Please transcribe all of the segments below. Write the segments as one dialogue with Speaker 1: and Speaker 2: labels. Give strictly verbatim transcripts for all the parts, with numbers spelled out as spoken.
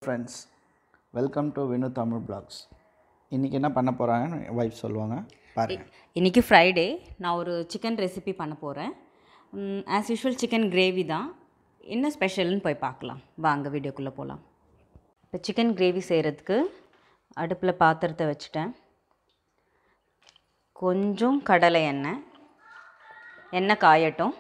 Speaker 1: friends, welcome to Vinu Tamil Blogs. இன்றைக்கி என்ன பண்ண போகிறாங்கன்னு வைஃப் சொல்லுவாங்க பாருங்க.
Speaker 2: இன்றைக்கி ஃப்ரைடே, நான் ஒரு சிக்கன் ரெசிபி பண்ண போகிறேன். ஆஸ் யூஷுவல் சிக்கன் கிரேவி தான். என்ன ஸ்பெஷல்னு போய் பார்க்கலாம் வாங்க, வீடியோக்குள்ளே போகலாம். இப்போ சிக்கன் கிரேவி செய்கிறதுக்கு அடுப்பில் பாத்திரத்தை வச்சுட்டேன். கொஞ்சம் கடலை எண்ணெய் எண்ணெய் காயட்டும்.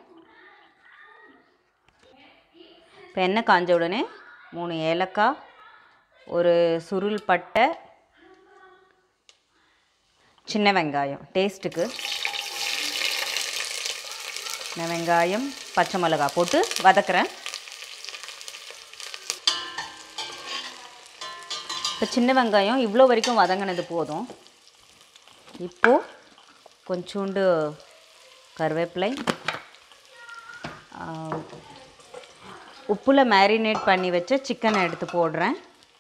Speaker 2: இப்போ எண்ணெய் காஞ்ச உடனே மூணு ஏலக்காய், ஒரு சுருள் பட்டை, சின்ன வெங்காயம் டேஸ்ட்டுக்கு, சின்ன வெங்காயம் பச்சை மிளகாய் போட்டு வதக்குறேன். இப்போ சின்ன வெங்காயம் இவ்வளோ வரைக்கும் வதங்கினது போதும். இப்போது கொஞ்சோண்டு கருவேப்பிலை, உப்பில் மேரினேட் பண்ணி வச்ச சிக்கனை எடுத்து போடுறேன்.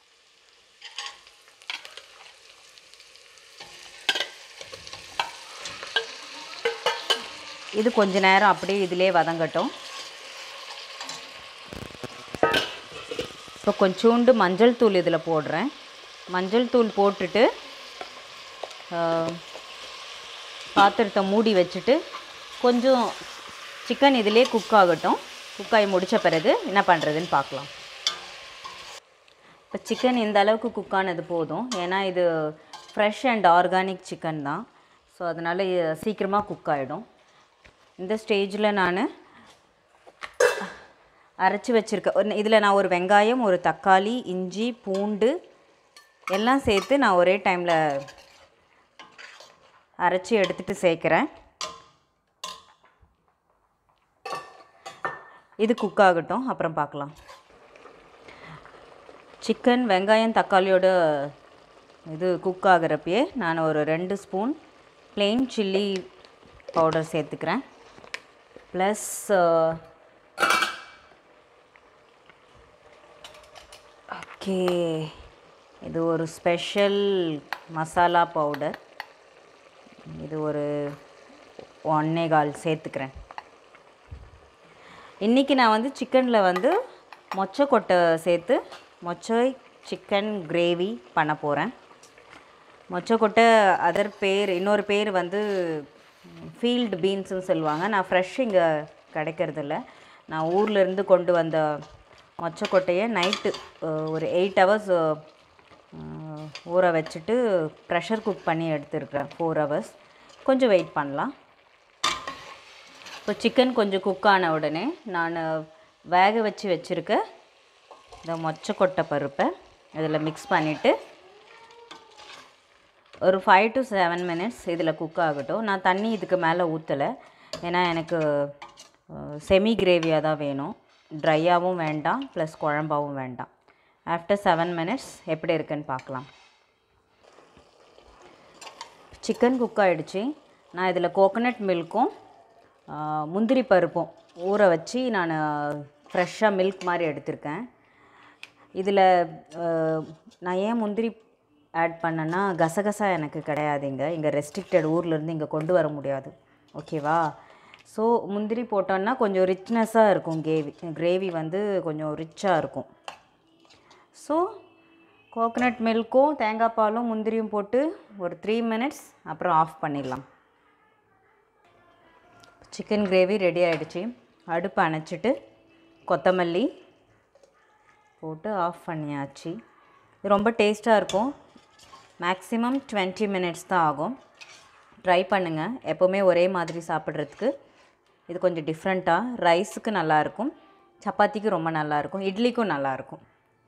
Speaker 2: இது கொஞ்ச நேரம் அப்படியே இதிலே வதங்கட்டும். இப்போ கொஞ்சோண்டு மஞ்சள் தூள் இதில் போடுறேன். மஞ்சள் தூள் போட்டுட்டு பாத்திரத்தை மூடி வச்சுட்டு கொஞ்சம் சிக்கன் இதிலே குக் ஆகட்டும். குக் ஆகி முடித்த பிறகு என்ன பண்ணுறதுன்னு பார்க்கலாம். இப்போ சிக்கன் இந்த அளவுக்கு குக் ஆனது போதும். ஏன்னா இது ஃப்ரெஷ் அண்ட் ஆர்கானிக் சிக்கன் தான். ஸோ அதனால் சீக்கிரமாக குக் ஆகிடும். இந்த ஸ்டேஜில் நான் அரைச்சி வச்சுருக்கேன். இதில் நான் ஒரு வெங்காயம், ஒரு தக்காளி, இஞ்சி, பூண்டு எல்லாம் சேர்த்து நான் ஒரே டைமில் அரைச்சி எடுத்துகிட்டு சேர்க்குறேன். இது குக் ஆகட்டும், அப்புறம் பார்க்கலாம். சிக்கன் வெங்காயம் தக்காளியோட இது குக் ஆகிறப்பயே நான் ஒரு ரெண்டு ஸ்பூன் ப்ளெயின் சில்லி பவுடர் சேர்த்துக்கிறேன். ப்ளஸ் ஓகே, இது ஒரு ஸ்பெஷல் மசாலா பவுடர். இது ஒரு ஒன்னே கால் சேர்த்துக்கிறேன். இன்றைக்கி நான் வந்து சிக்கனில் வந்து மொச்சக்கொட்டை சேர்த்து மொச்சை சிக்கன் கிரேவி பண்ண போகிறேன். மொச்சக்கொட்டை அதர் பேர், இன்னொரு பேர் வந்து ஃபீல்டு பீன்ஸுன்னு சொல்லுவாங்க. நான் ஃப்ரெஷ் இங்கே கிடைக்கிறதில்ல. நான் ஊர்லேருந்து கொண்டு வந்த மொச்சக்கொட்டையை நைட்டு ஒரு எயிட் ஹவர்ஸ் ஊற வச்சுட்டு ப்ரெஷர் குக் பண்ணி எடுத்துருக்குறேன். Four hours. கொஞ்சம் வெயிட் பண்ணலாம். இப்போ சிக்கன் கொஞ்சம் குக் ஆன உடனே நான் வேக வச்சு வச்சுருக்க இந்த மொச்சக்கொட்டை பருப்பை இதில் மிக்ஸ் பண்ணிவிட்டு ஒரு ஃபைவ் டு செவன் மினிட்ஸ் இதில் குக் ஆகட்டும். நான் தண்ணி இதுக்கு மேலே ஊற்றலை. ஏன்னா எனக்கு செமி கிரேவியாக தான் வேணும். ட்ரையாகவும் வேண்டாம், ப்ளஸ் குழம்பாகவும் வேண்டாம். ஆஃப்டர் செவன் மினிட்ஸ் எப்படி இருக்குன்னு பார்க்கலாம். சிக்கன் குக் ஆகிடுச்சு. நான் இதில் கோகோனட் மில்க்கும் முந்திரி பருப்பும் ஊற வச்சு நான் ஃப்ரெஷ்ஷாக மில்க் மாதிரி எடுத்திருக்கேன். இதில் நான் ஏன் முந்திரி ஆட் பண்ணேன்னா, கசகசா எனக்கு கிடையாதுங்க. இங்கே ரெஸ்ட்ரிக்டட், ஊர்லேருந்து இங்கே கொண்டு வர முடியாது. ஓகேவா? ஸோ முந்திரி போட்டோன்னா கொஞ்சம் ரிச்னஸ்ஸாக இருக்கும். கிரேவி கிரேவி வந்து கொஞ்சம் ரிச்சாக இருக்கும். ஸோ கோகோனட் மில்க்கும் தேங்காய் பாலும் முந்திரியும் போட்டு ஒரு த்ரீ மினிட்ஸ் அப்புறம் ஆஃப் பண்ணிடலாம். சிக்கன் கிரேவி ரெடி ஆகிடுச்சு. அடுப்பு அணைச்சிட்டு கொத்தமல்லி போட்டு ஆஃப் பண்ணியாச்சு. இது ரொம்ப டேஸ்ட்டாக இருக்கும். மேக்ஸிமம் டுவெண்ட்டி மினிட்ஸ் தான் ஆகும். ட்ரை பண்ணுங்கள். எப்போவுமே ஒரே மாதிரி சாப்பிட்றதுக்கு இது கொஞ்சம் டிஃப்ரெண்ட்டாக, ரைஸுக்கு நல்லாயிருக்கும், சப்பாத்திக்கு ரொம்ப நல்லாயிருக்கும், இட்லிக்கும் நல்லாயிருக்கும்.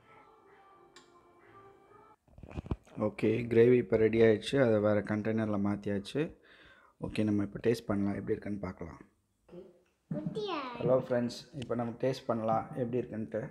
Speaker 1: ஓகே, கிரேவி இப்போ ரெடி ஆகிடுச்சு. அதை வேறு கண்டெய்னரில் மாற்றியாச்சு. ஓகே, நம்ம இப்போ டேஸ்ட் பண்ணலாம், எப்படி இருக்குன்னு பார்க்கலாம். ஹலோ ஃப்ரெண்ட்ஸ், இப்போ நம்ம டேஸ்ட் பண்ணலாம் எப்படி இருக்குன்ட்டு.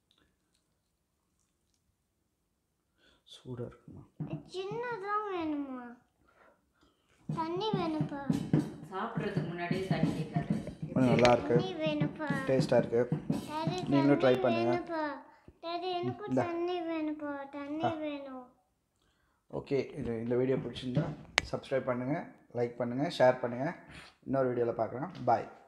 Speaker 1: சூடாக இருக்குமா?
Speaker 3: சின்னதாக வேணுமா? தண்ணி வேணுப்பா.
Speaker 2: சாப்பிட்றதுக்கு முன்னாடி தண்ணி கேட்காது.
Speaker 1: நல்லா இருக்கு, டேஸ்ட்டாக இருக்குது. நீங்களும் ட்ரை பண்ணுங்கள்.
Speaker 3: எனக்கு தண்ணி வேணுப்பா, தண்ணி வேணும்.
Speaker 1: ஓகே, இது இந்த வீடியோ பிடிச்சிருந்தா சப்ஸ்கிரைப் பண்ணுங்கள், லைக் பண்ணுங்கள், ஷேர் பண்ணுங்கள். இன்னொரு வீடியோவில் பார்க்கலாம். பாய்.